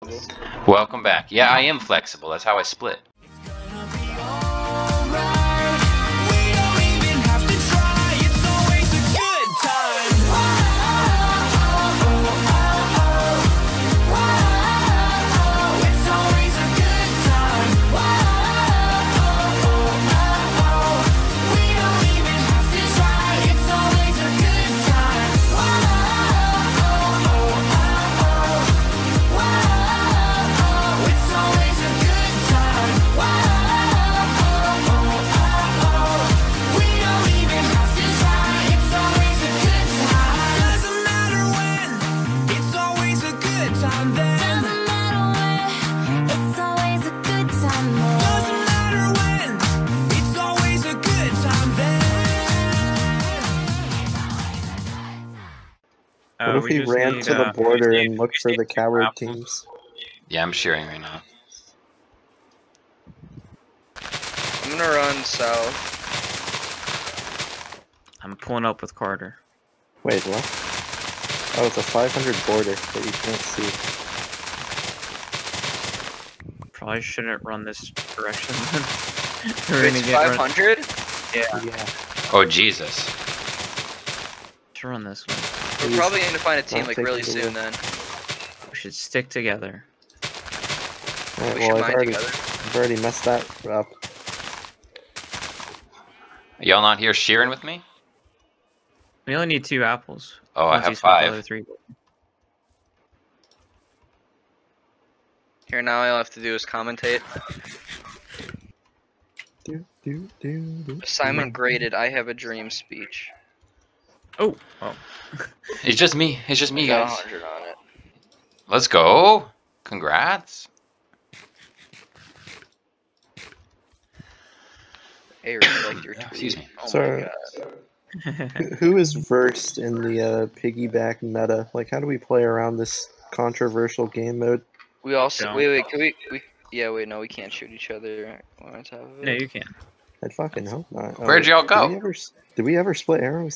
Welcome back. Yeah, I am flexible. That's how I split. What if we ran to the border and looked for the coward teams? Yeah, I'm sharing right now. I'm gonna run south. I'm pulling up with Carter. Wait, what? Oh, it's a 500 border that you can't see. Probably shouldn't run this direction. It's 500? Yeah. Oh, Jesus. To run this way. We're probably gonna find a team Don't like take really it soon away. then. We should stick together. Alright, We well, should I've mine together. already messed that up. Y'all not here shearing with me? We only need 2 apples. Oh, I Once have you swap the 5. other 3. Here now, all I have to do is commentate. Assignment graded. I have a dream speech. Oh, oh. It's just me. It's just me, I got guys. 100 on it. Let's go. Congrats. Hey, like your tweet. Excuse me. Oh Sorry. my god. Who is versed in the piggyback meta? Like, how do we play around this controversial game mode? We also Don't. wait. Can we? Yeah, wait. No, we can't shoot each other on top of it. No, you can. I'd fucking hope not. Oh, Where'd y'all go? Did we ever split arrows?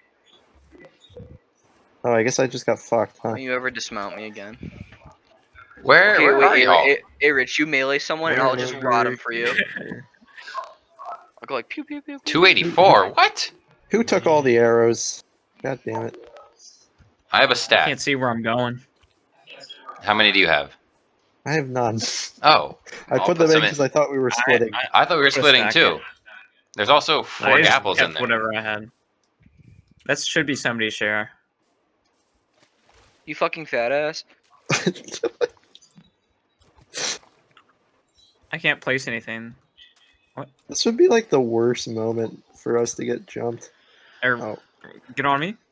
Oh, I guess I just got fucked, huh? Don't you ever dismount me again? Where Okay, are wait, y'all? hey, Rich, you melee someone and I'll just rot him for you. I'll go like pew pew pew. pew. 284. What? Who took all the arrows? God damn it. I have a I stat. can't see where I'm going. How many do you have? I have none. Oh. I I'll put put them in some because I thought we were splitting. I thought we were Put a splitting stack too. in. There's also I 4 just apples in kept there. whatever I had. That should be somebody's share. You fucking fat ass. I can't place anything. This would be like the worst moment for us to get jumped. Oh. Get on me.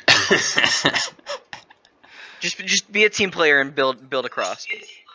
Just be a team player and build across.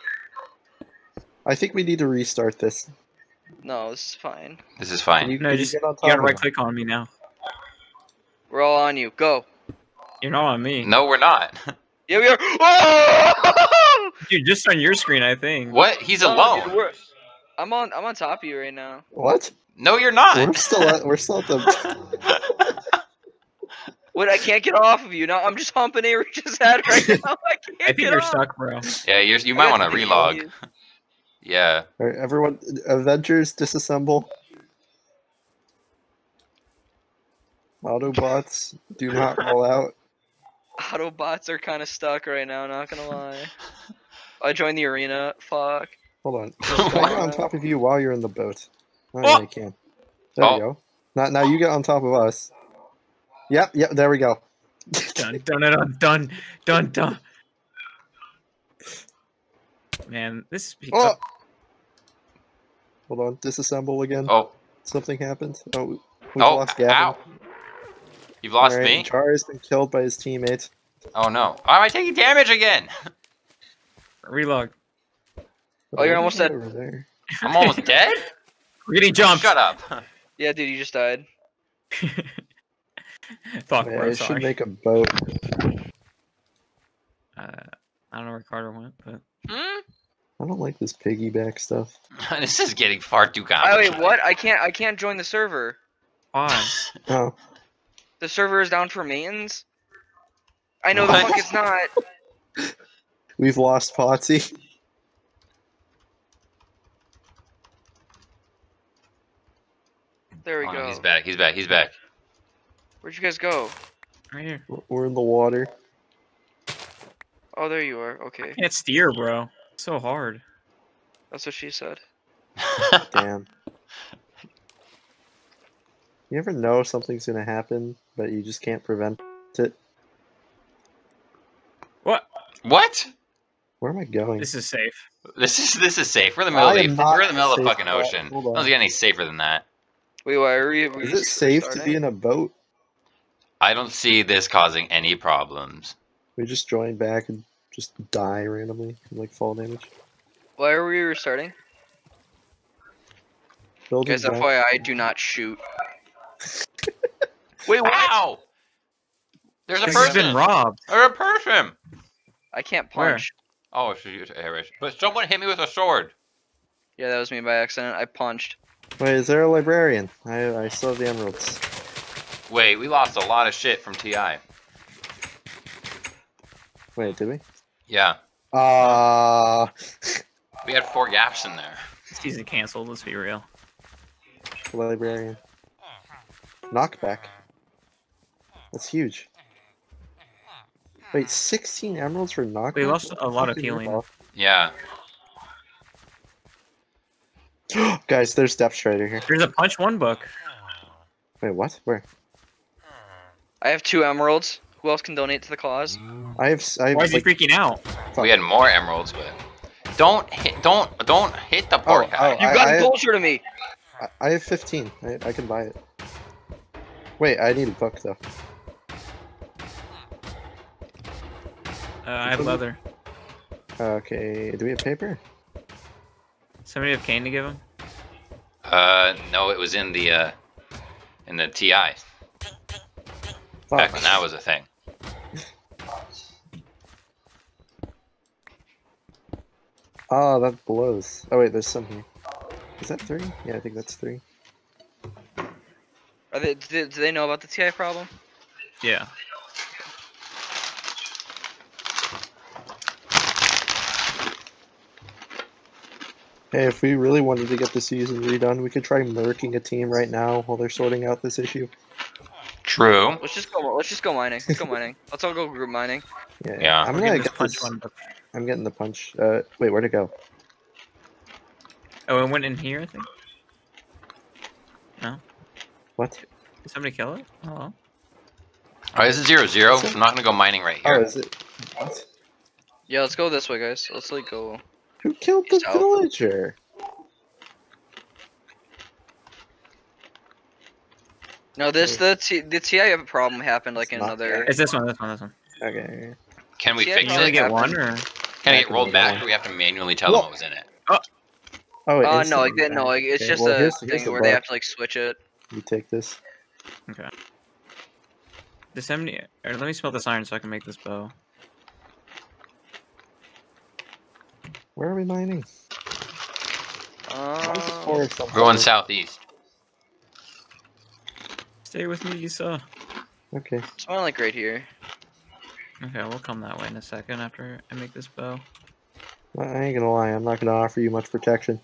I think we need to restart this. No, this is fine. This is fine. No, can just get on you top gotta of right it? click on me now. We're all on you. Go. You're not on me. No, we're not. Yeah, we are. Oh! Dude, just on your screen, I think. What? He's No, alone. dude, I'm on top of you right now. What? No, you're not. We're still at the. What? I can't get off of you. No, I'm just humping Arich's head right now. I can't I think get you're off. stuck, bro. Yeah, you might want to relog. Yeah. Alright, everyone, Avengers, disassemble. Autobots, do not roll out. Autobots are kind of stuck right now. Not gonna lie. I joined the arena. Fuck. Hold on. Can I get on top of you while you're in the boat? Oh, Oh! yeah, I can. There Oh. we go. Now you get on top of us. Yep, there we go. Done. Man, this is Oh! Hold on, disassemble again. Oh. Something happened. Oh, we've Oh. lost Gavin. Ow. You've lost Alright, me. Char has been killed by his teammate. Oh no. Why am I taking damage again? relog. Oh, you're almost dead. Over there. I'm almost dead. We're getting jumped. Shut up. Yeah, dude, you just died. Fuck, Yeah, bro. I should Sorry. make a boat. I don't know where Carter went, but Hmm? I don't like this piggyback stuff. This is getting far too Oh complicated. wait, what? I can't join the server. why? Oh, The server is down for maintenance. I know What? the fuck it's not. we've lost Potsie. There we Oh, go. he's back. He's back. He's back. Where'd you guys go? Right here. We're in the water. Oh, there you are. Okay, Can't steer, bro. It's so hard. that's what she said. Damn. You ever know something's gonna happen, but you just can't prevent it? What? What? Where am I going? This is safe. This is safe. We're in the middle of I the am not we're in the middle of the safe fucking at all. ocean. Hold on. Doesn't get any safer than that. Wait, why are we? Is it safe to be in a boat? I don't see this causing any problems. We just join back and just die randomly from like fall damage. Why are we restarting? Buildings Guys, back. FYI, do not shoot. Wait, what? Wow! There's a This has person. been robbed. There's a person. I can't Where? punch. Oh, it's Arich. But someone hit me with a sword. Yeah, that was me by accident. I punched. Wait, is there a librarian? I still have the emeralds. Wait, we lost a lot of shit from TI. Wait, did we? Yeah, we had 4 gaps in there. This season canceled. Let's be real. Librarian. Knockback. That's huge. Wait, 16 emeralds for knockback? We lost a lot of Fucking healing. rip Yeah. off. Guys, there's Depth Strider here. There's a punch 1 book. Wait, what? Where? I have 2 emeralds. Who else can donate to the cause? I have Why is he like, freaking out? fuck. We had more emeralds, but don't hit the poor guy. You got closer to me. I have 15. I can buy it. Wait, I need a book though. I have leather. Okay, do we have paper? Somebody have cane to give him? No, it was in the TI. Back when that was a thing. Oh, that blows. Oh wait, there's some here. Is that 3? Yeah, I think that's 3. Are they? Do they know about the TI problem? Yeah. Hey, if we really wanted to get the season redone, we could try murking a team right now while they're sorting out this issue. True. Let's just go. Let's just go mining. Let's go mining. Let's all go group mining. Yeah. I'm We're gonna getting this get punch this. 1 book. I'm getting the punch. Wait, where'd it go? Oh, it went in here, I think. No? What? Did somebody kill it? Oh, well. Alright, this is 0-0. I'm not gonna go mining right Oh, here. is it? What? Yeah, let's go this way, guys. Let's like go. Who killed the South. villager? No, the TI problem happened like It's in not another. It's this one, this one, this one. Okay. Can we Yeah, fix Can you only it? get happened. 1 or? Can it I get rolled can back, get or do we have to manually tell them what was in it? Oh, No, instantly like, no, back. like, it's Okay, just well, a here's thing the where they book. have to like switch it. You take this. Okay. Does somebody... Or let me smelt this iron so I can make this bow. Where are we mining? Why is this forest on We're going fire? southeast. Stay with me, Isa. Okay. It's more like right here. Okay, we'll come that way in a second after I make this bow. Well, I ain't gonna lie, I'm not gonna offer you much protection.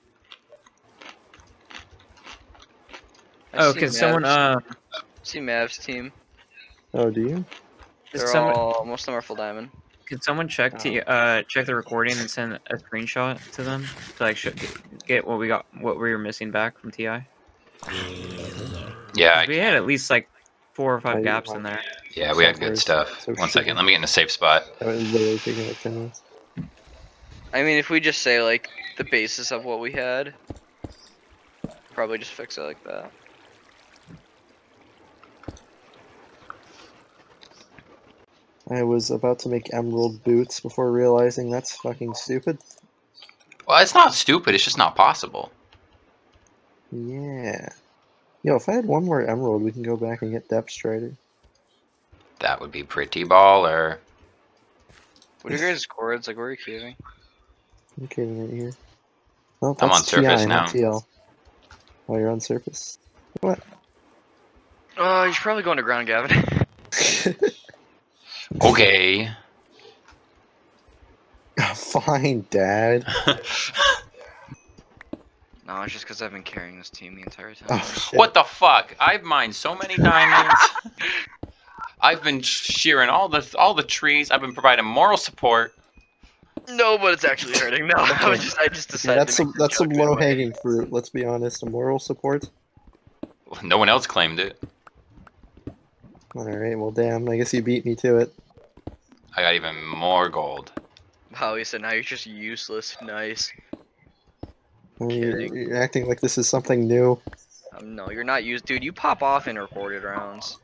I Oh, see can someone, see Mav's team. Oh, do you? They're someone, all most of them are full diamond. can someone check check the recording and send a screenshot to them to like get what we got, what we were missing back from TI? Yeah, We had at least like 4 or 5 I- gaps in there. yeah, we had good stuff. So 1 second, let me get in a safe spot. That was literally taking like 10 minutes. I mean, if we just say like the basis of what we had, probably just fix it like that. I was about to make emerald boots before realizing that's fucking stupid. Well, it's not stupid. It's just not possible. Yeah. Yo, if I had 1 more emerald, we can go back and get Depth Strider. That would be pretty baller. What are your guys' chords? Like, where are you caving? I'm caving right here. Well, I'm that's on surface TI, not now. TL. Oh, you're on surface. What? Oh, you should probably go underground, Gavin. Okay. Fine, Dad. No, it's just because I've been carrying this team the entire time. Oh shit. What the fuck? I've mined so many diamonds. I've been shearing all the trees. I've been providing moral support. No, but it's actually hurting. No, I just decided. Yeah, that's some low hanging fruit. Let's be honest. A moral support. No one else claimed it. All right. Well, damn. I guess you beat me to it. I got even more gold. Wow, he said now you're just useless. Nice. Well, you're acting like this is something new. No, you're not used, dude. You pop off in recorded rounds.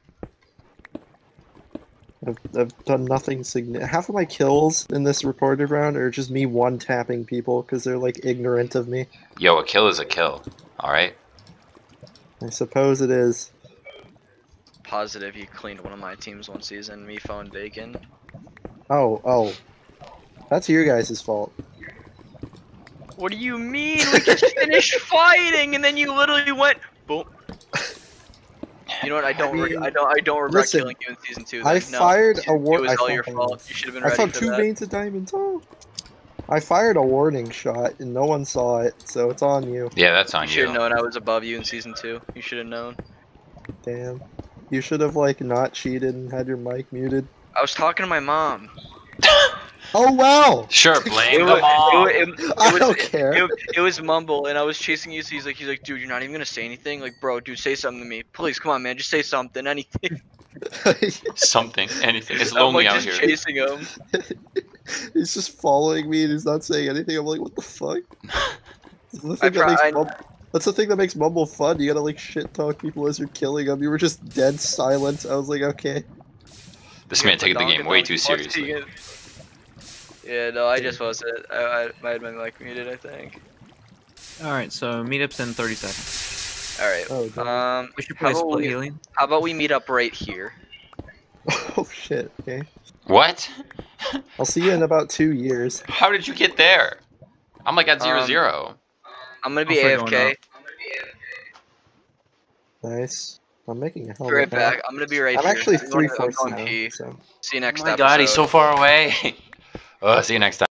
I've done nothing significant. Half of my kills in this recorded round are just me one-tapping people because they're like ignorant of me. Yo, a kill is a kill. All right. I suppose it is. Positive, you cleaned one of my teams one season. Me, Phone, Bacon. Oh. That's your guys' fault. What do you mean? We just finished fighting, and then you literally went boom. You know what? I don't regret listen, killing you in season 2. I fired a It was all your fault. You should have been ready I found for 2 that. veins of diamonds. Oh. I fired a warning shot and no one saw it, so it's on you. Yeah, that's on You should you. have known I was above you in season 2. You should have known. Damn. You should have like not cheated and had your mic muted. I was talking to my mom. Oh well. Sure, blame the mom. I don't care. It was Mumble, and I was chasing you. So he's like, dude, you're not even gonna say anything. Like, bro, dude, say something to me, please. Come on, man, just say something, anything. Something, anything. It's I'm lonely like, out just here. chasing him. He's just following me and he's not saying anything. I'm like, what the fuck? That's the thing that makes Mumble fun. You gotta like shit talk people as you're killing them. You were just dead silent. I was like, okay. This man taking the game way too seriously. Yeah, no, I just wasn't. I might have been like muted, I think. Alright, so meetup's in 30 seconds. Alright. Oh, We should play split healing. How about we meet up right here? Oh shit. Okay. What? I'll see you in about 2 years. How did you get there? I'm like at 0-0. I'm gonna be Also going AFK. up. Nice. I'm making a hell Be of right a back. I'm gonna be right I'm here. actually I'm going 3/4 now. now. So. See you next Oh my episode. god, he's so far away. See you next time.